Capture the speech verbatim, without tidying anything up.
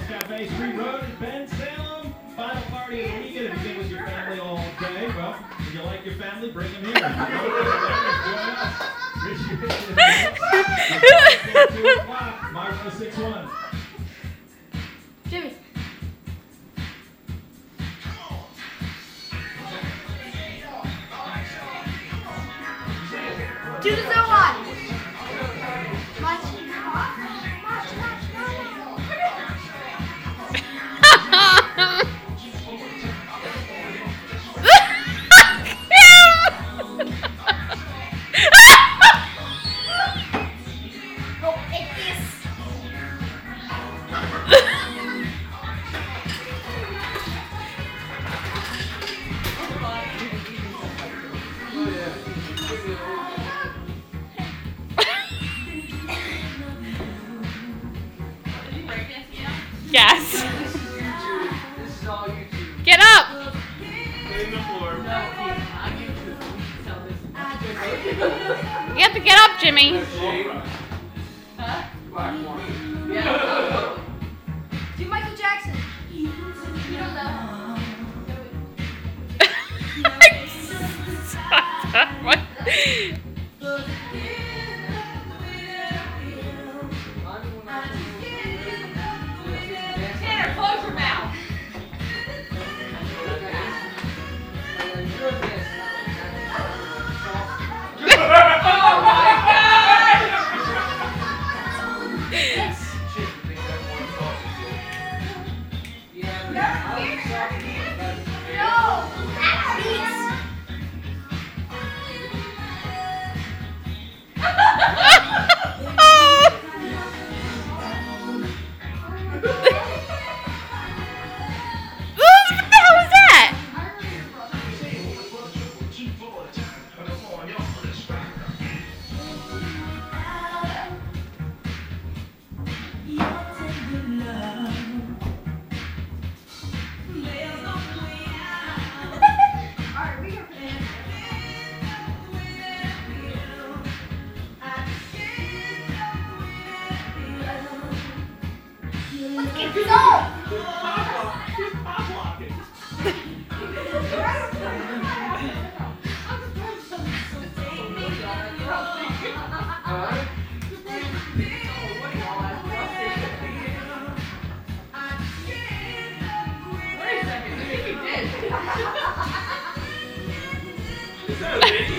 Cafe, Street Road in Ben Salem. Final party of the weekend. If you've been with your family all day, well, if you like your family, bring them here. Join us. two o'clock, Marco six one. Jimmy. Do the zero one. Much. Much, much, Go take this. Yes. Get up. You have to get up, Jimmy. Do Michael Jackson. You don't know. What? Tanner, close your mouth. Oh my God! No. Please. What the hell was that? Alright, we can Let's get going! Wait a second, I think you did. Is that a video?